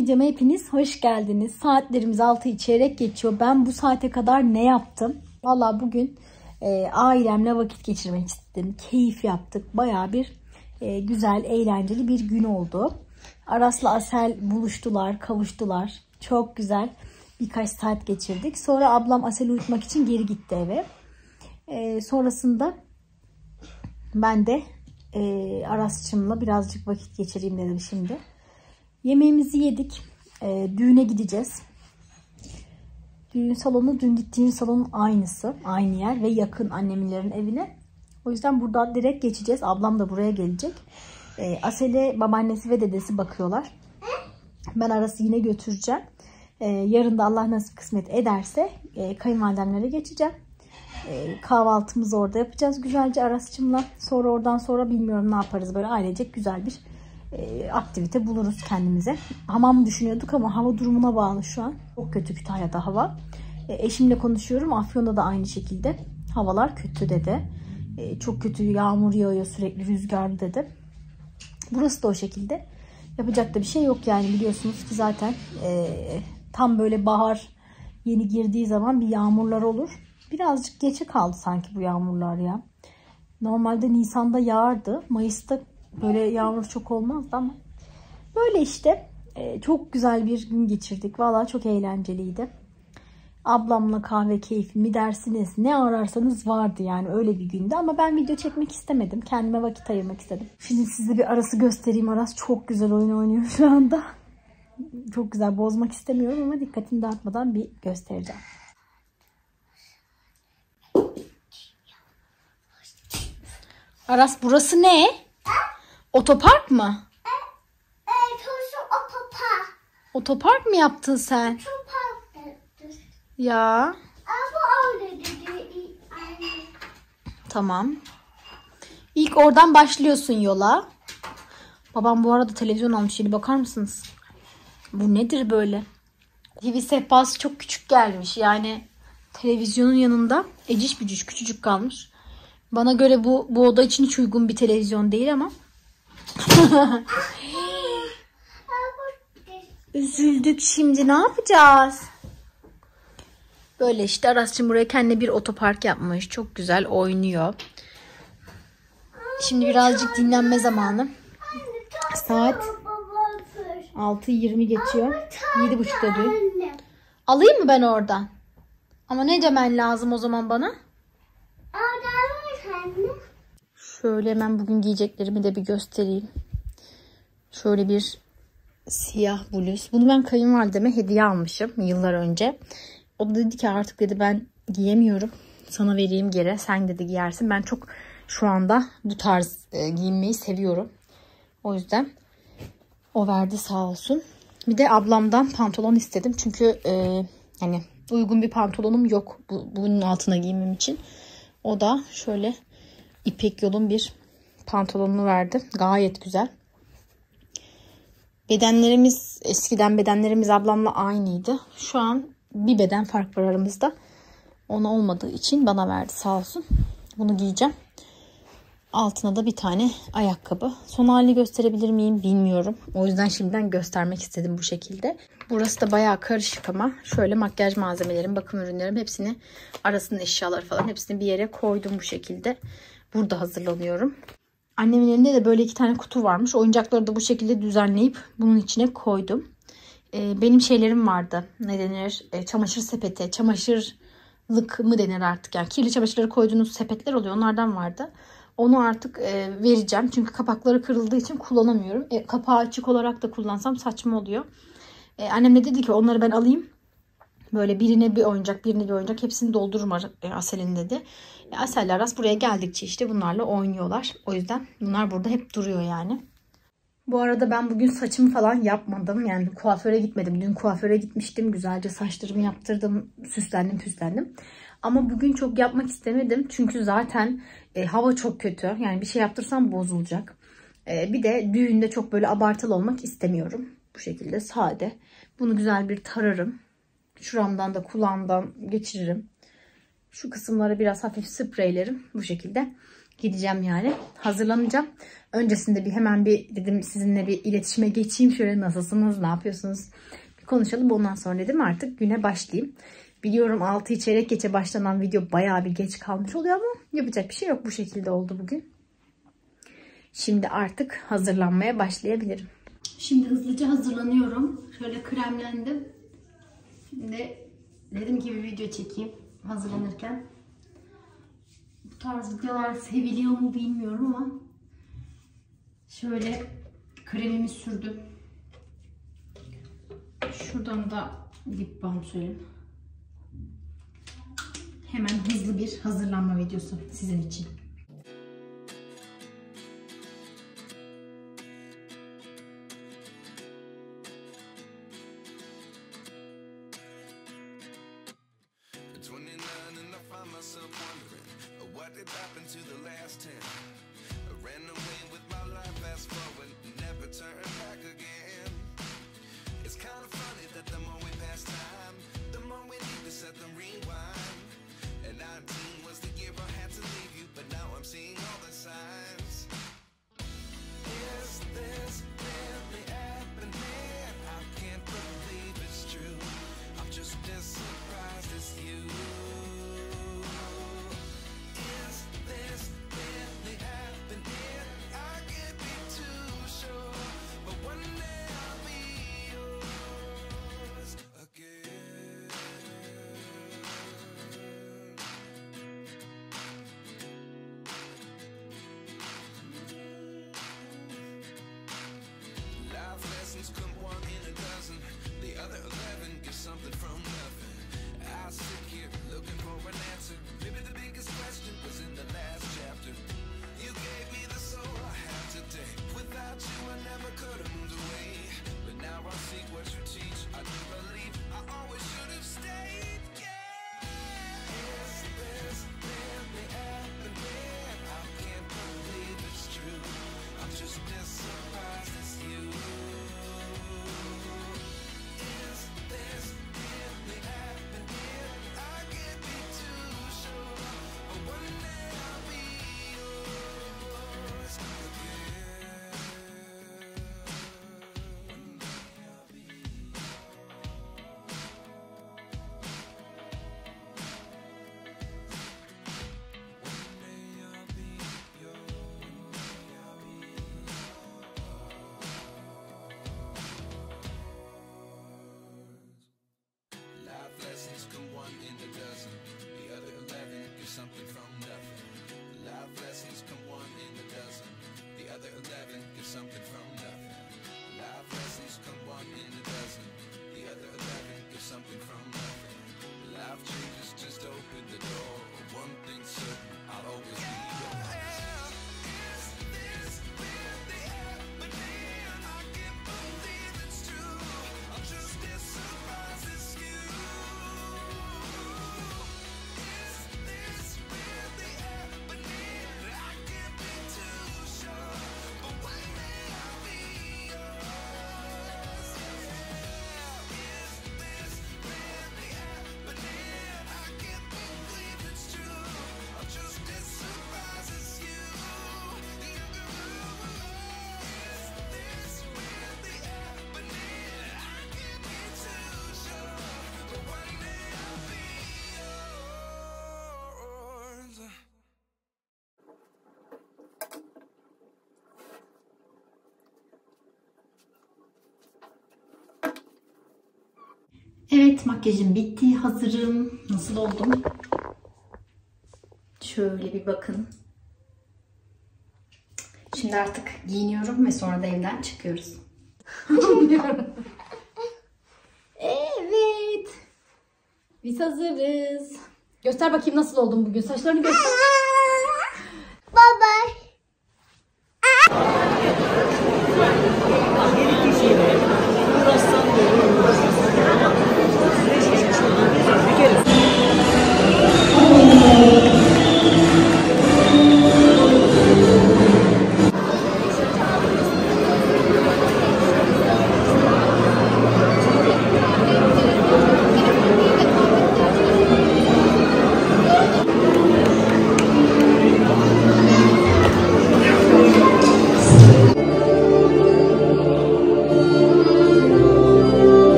videoma hepiniz hoş geldiniz. Saatlerimiz 6'yı çeyrek geçiyor. Ben bu saate kadar ne yaptım? Valla bugün ailemle vakit geçirmek istedim. Keyif yaptık. Bayağı bir güzel, eğlenceli bir gün oldu. Aras'la Asel buluştular, kavuştular. Çok güzel birkaç saat geçirdik. Sonra ablam Asel'i uyutmak için geri gitti eve. Sonrasında ben de Aras'cığımla birazcık vakit geçireyim dedim şimdi. Yemeğimizi yedik. Düğüne gideceğiz. Düğün salonu dün gittiğim salonun aynısı. Aynı yer ve yakın annemlerin evine. O yüzden buradan direkt geçeceğiz. Ablam da buraya gelecek. Asel'e babaannesi ve dedesi bakıyorlar. Ben Aras'ı yine götüreceğim. Yarın da Allah nasip kısmet ederse kayınvalidemlere geçeceğim. Kahvaltımızı orada yapacağız güzelce Aras'cığımla. Oradan sonra bilmiyorum ne yaparız. Böyle ailecek güzel bir aktivite buluruz kendimize. Hamam düşünüyorduk ama hava durumuna bağlı şu an. Çok kötü Kütahya'da hava. Eşimle konuşuyorum. Afyon'da da aynı şekilde. Havalar kötü dedi. Çok kötü, yağmur yağıyor sürekli, rüzgarlı dedi. Burası da o şekilde. Yapacak da bir şey yok yani, biliyorsunuz ki zaten tam böyle bahar yeni girdiği zaman bir yağmurlar olur. Birazcık geçe kaldı sanki bu yağmurlar ya. Normalde Nisan'da yağardı. Mayıs'ta böyle yağmur çok olmazdı ama böyle işte çok güzel bir gün geçirdik. Vallahi çok eğlenceliydi. Ablamla kahve keyfi mi dersiniz, ne ararsanız vardı yani, öyle bir gündü. Ama ben video çekmek istemedim. Kendime vakit ayırmak istedim. Şimdi size bir Aras'ı göstereyim. Aras çok güzel oyun oynuyor şu anda. Çok güzel, bozmak istemiyorum ama dikkatini dağıtmadan bir göstereceğim. Aras, burası ne? Otopark mı? Evet, otopark. Otopark mı yaptın sen? Otopark yaptım. Ya. Ama öyle dedi. Tamam. İlk oradan başlıyorsun yola. Babam bu arada televizyon almış. Yeni bakar mısınız? Bu nedir böyle? TV sehpası çok küçük gelmiş. Yani televizyonun yanında eciş bücüş küçücük kalmış. Bana göre bu oda için hiç uygun bir televizyon değil ama. Üzüldük şimdi. Ne yapacağız? Böyle işte Aras'cığım buraya kendine bir otopark yapmış. Çok güzel oynuyor. Şimdi birazcık dinlenme zamanı. Saat 6:20 geçiyor. 7:30'da düğün. Alayım mı ben oradan? Ama ne demen lazım o zaman bana? Şöyle hemen bugün giyeceklerimi de bir göstereyim. Şöyle bir siyah bluz. Bunu ben kayınvalideme hediye almışım yıllar önce. O da dedi ki artık dedi ben giyemiyorum. Sana vereyim geri. Sen dedi giyersin. Ben çok şu anda bu tarz giyinmeyi seviyorum. O yüzden o verdi sağ olsun. Bir de ablamdan pantolon istedim. Çünkü yani uygun bir pantolonum yok bunun altına giymem için. O da şöyle İpek Yol'un bir pantolonunu verdi. Gayet güzel. Eskiden bedenlerimiz ablamla aynıydı. Şu an bir beden fark var aramızda. Ona olmadığı için bana verdi sağ olsun. Bunu giyeceğim. Altına da bir tane ayakkabı. Son halini gösterebilir miyim bilmiyorum. O yüzden şimdiden göstermek istedim bu şekilde. Burası da bayağı karışık ama şöyle makyaj malzemelerim, bakım ürünlerim hepsini, Aras'ın eşyaları falan hepsini bir yere koydum bu şekilde. Burada hazırlanıyorum. Annemin elinde de böyle 2 tane kutu varmış. Oyuncakları da bu şekilde düzenleyip bunun içine koydum. Benim şeylerim vardı. Ne denir? Çamaşır sepeti, çamaşırlık mı denir artık? Yani kirli çamaşırları koyduğunuz sepetler oluyor. Onlardan vardı. Onu artık vereceğim. Çünkü kapakları kırıldığı için kullanamıyorum. Kapağı açık olarak da kullansam saçma oluyor. Annem de dedi ki onları ben alayım. Böyle birine bir oyuncak, birine bir oyuncak. Hepsini doldururum Asel'in dedi. Asel'le Aras buraya geldikçe işte bunlarla oynuyorlar. O yüzden bunlar burada hep duruyor yani. Bu arada ben bugün saçımı falan yapmadım. Yani kuaföre gitmedim. Dün kuaföre gitmiştim. Güzelce saçlarımı yaptırdım. Süslendim püslendim. Ama bugün çok yapmak istemedim. Çünkü zaten hava çok kötü. Yani bir şey yaptırsam bozulacak. Bir de düğünde çok böyle abartılı olmak istemiyorum. Bu şekilde sade. Bunu güzel bir tararım. Şuramdan da kulağımdan geçiririm. Şu kısımlara biraz hafif spreylerim. Bu şekilde gideceğim yani. Hazırlanacağım. Öncesinde hemen dedim sizinle bir iletişime geçeyim. Şöyle nasılsınız, ne yapıyorsunuz? Bir konuşalım. Ondan sonra dedim artık güne başlayayım. Biliyorum 6'yı çeyrek geçe başlanan video bayağı bir geç kalmış oluyor ama yapacak bir şey yok. Bu şekilde oldu bugün. Şimdi artık hazırlanmaya başlayabilirim. Şimdi hızlıca hazırlanıyorum. Şöyle kremlendim. Şimdi dedim ki bir video çekeyim hazırlanırken. Bu tarz videolar seviliyor mu bilmiyorum ama şöyle kremimi sürdüm. Şuradan da dip balm sürelim. Hemen hızlı bir hazırlanma videosu sizin için. Come one in a dozen, the other 11 get something from nothing. I sit here looking for an answer. Maybe the biggest question was in the last chapter. You gave me the soul I have today. Without you I never could have moved away. But now I see what you teach. I do believe I always should have stayed. Yeah. Is this really happening? I can't believe it's true. I'm just as surprised as you. Something from nothing. Life lessons come one in a dozen. The other 11 get something from nothing. Life lessons come one in a dozen. The other 11 get something from nothing. Life changes just open the door. One thing's certain, I'll always be yours. Is this really happening? I can't believe it's true. I'm just as surprised as you. Evet, makyajım bitti. Hazırım. Nasıl oldum? Şöyle bir bakın. Şimdi artık giyiniyorum ve sonra da evden çıkıyoruz. Evet. Biz hazırız. Göster bakayım nasıl oldum bugün. Saçlarını göster. Bye bye.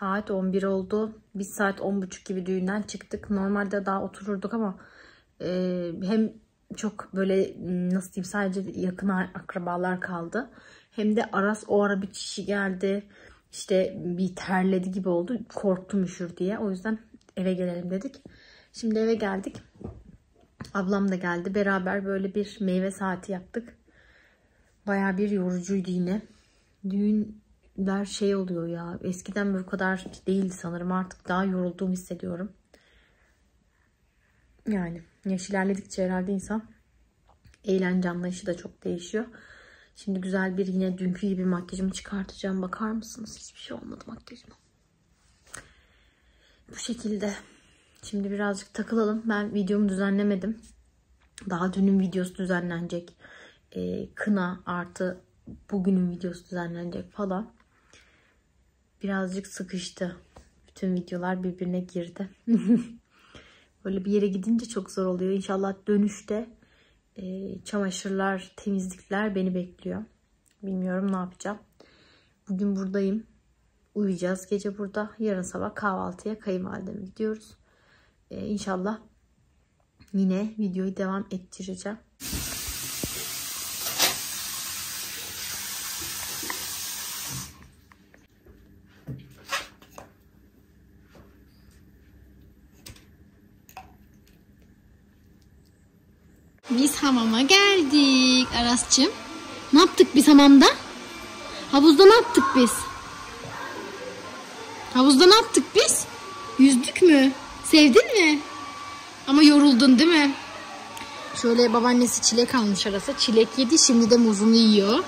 Saat 11 oldu. Biz saat 10.30 gibi düğünden çıktık. Normalde daha otururduk ama hem çok böyle nasıl diyeyim, sadece yakın akrabalar kaldı. Hem de Aras o ara bir kişi geldi. İşte bir terledi gibi oldu. Korktum üşür diye. O yüzden eve gelelim dedik. Şimdi eve geldik. Ablam da geldi. Beraber böyle bir meyve saati yaptık. Bayağı bir yorucuydu yine. Düğünler şey oluyor ya. Eskiden bu kadar değildi sanırım. Artık daha yorulduğumu hissediyorum. Yani yaş ilerledikçe herhalde insan eğlence anlayışı da çok değişiyor. Şimdi güzel bir yine dünkü gibi makyajımı çıkartacağım. Bakar mısınız? Hiçbir şey olmadı makyajıma. Bu şekilde. Şimdi birazcık takılalım. Ben videomu düzenlemedim. Daha dünün videosu düzenlenecek. Kına artı bugünün videosu düzenlenecek falan. Birazcık sıkıştı. Bütün videolar birbirine girdi. Böyle bir yere gidince çok zor oluyor. İnşallah dönüşte çamaşırlar, temizlikler beni bekliyor. Bilmiyorum ne yapacağım. Bugün buradayım. Uyuyacağız gece burada. Yarın sabah kahvaltıya kayınvalideme gidiyoruz. İnşallah yine videoyu devam ettireceğim. Biz hamama geldik Aras'cığım. Ne yaptık biz hamamda? Havuzda ne yaptık biz? Havuzda ne yaptık biz? Yüzdük mü? Sevdin mi? Ama yoruldun değil mi? Şöyle babaannesi çilek almış Aras'a. Çilek yedi, şimdi de muzunu yiyor.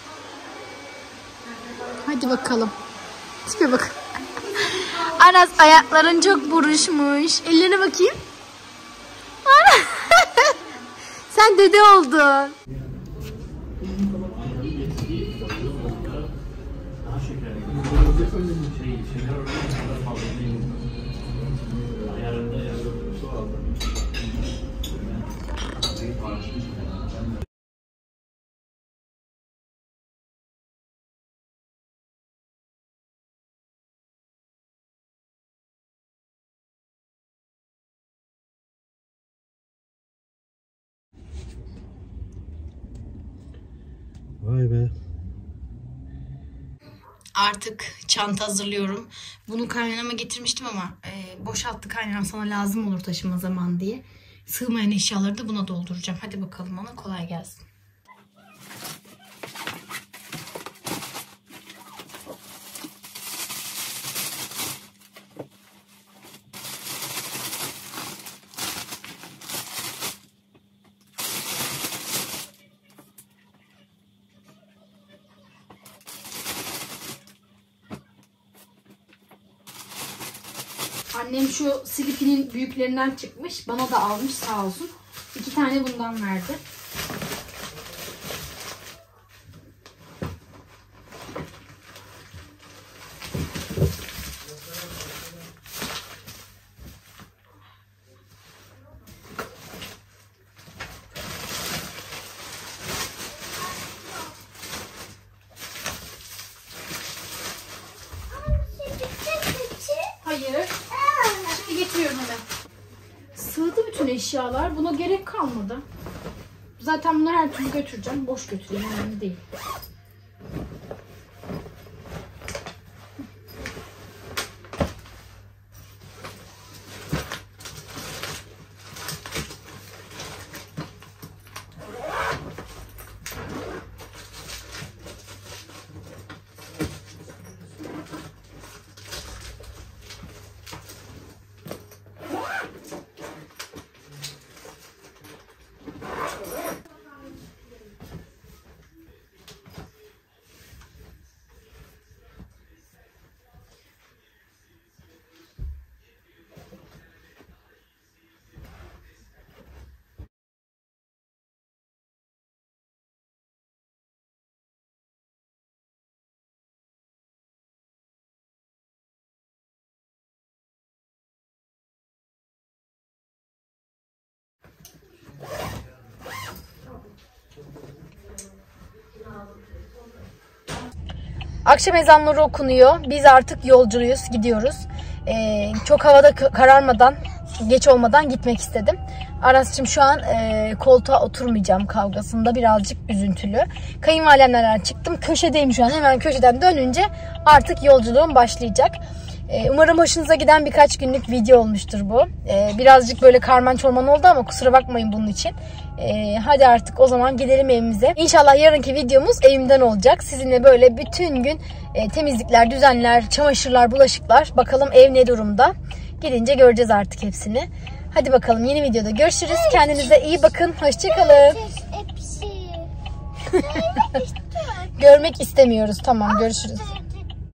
Hadi bakalım. Tipe bak. Aras ayakların çok buruşmuş. Ellerine bakayım. Sen dede oldun. Vay be. Artık çanta hazırlıyorum. Bunu kaynanama getirmiştim ama boşalttı kaynanam, sana lazım olur taşıma zaman diye. Sığmayan eşyaları da buna dolduracağım. Hadi bakalım, ona kolay gelsin. Annem şu Sleepy'nin büyüklerinden çıkmış. Bana da almış sağ olsun. 2 tane bundan verdi. Hayır. Şimdi getiriyorum hemen. Sığdı bütün eşyalar. Buna gerek kalmadı. Zaten bunları her türlü götüreceğim. Boş götüreyim, önemli değil. Akşam ezanları okunuyor. Biz artık yolculuyuz, gidiyoruz. Çok havada kararmadan, geç olmadan gitmek istedim. Aras'cığım şu an koltuğa oturmayacağım kavgasında, birazcık üzüntülü. Kayınvalidemlerden çıktım. Köşedeyim şu an. Hemen köşeden dönünce artık yolculuğum başlayacak. Umarım hoşunuza giden birkaç günlük video olmuştur bu. Birazcık böyle karman çorman oldu ama kusura bakmayın bunun için. Hadi artık o zaman gidelim evimize. İnşallah yarınki videomuz evimden olacak. Sizinle böyle bütün gün temizlikler, düzenler, çamaşırlar, bulaşıklar. Bakalım ev ne durumda. Gidince göreceğiz artık hepsini. Hadi bakalım yeni videoda görüşürüz. Kendinize iyi bakın. Hoşçakalın. Hepsi. Görmek istemiyoruz. Tamam, görüşürüz.